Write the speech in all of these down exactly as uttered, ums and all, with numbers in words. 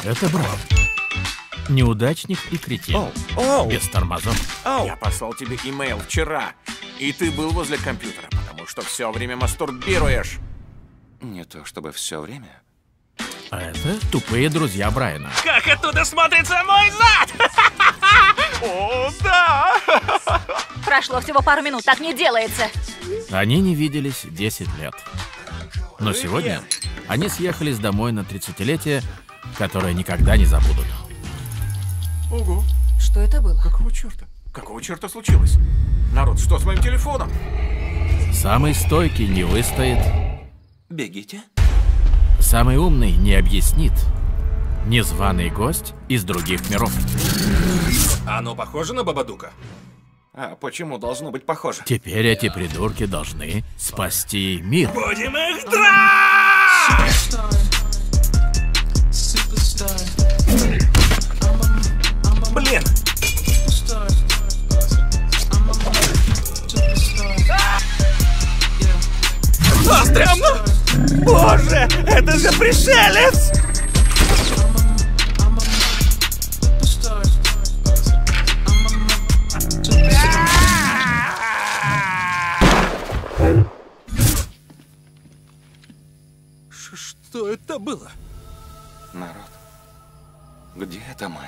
Это Браун. Неудачник и кретин. Оу, оу. Без тормозов. Оу. Я послал тебе имейл вчера, и ты был возле компьютера, потому что все время мастурбируешь. Не то чтобы все время. А это тупые друзья Брайана. Как оттуда смотрится мой зад? О, да! Прошло всего пару минут, так не делается. Они не виделись десять лет. Но сегодня они съехались домой на тридцатилетие, которое никогда не забудут. Ого, Что это было? какого черта? Какого черта случилось? Народ, что с моим телефоном? Самый стойкий не выстоит, Бегите. самый умный не объяснит. Незваный гость из других миров. Оно похоже на Бабадука? А почему должно быть похоже? Теперь эти придурки должны спасти мир. Будем их драть! Блин! А, стрёмно! Боже, это же пришелец! Ш- Что это было? Народ, где это мы?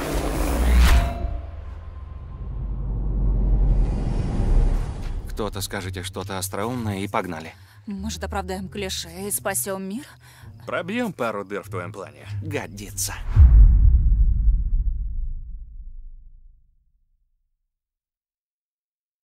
Кто-то скажете что-то остроумное и погнали. Может, оправдаем клише и спасем мир? Пробьем пару дыр в твоем плане. Годится.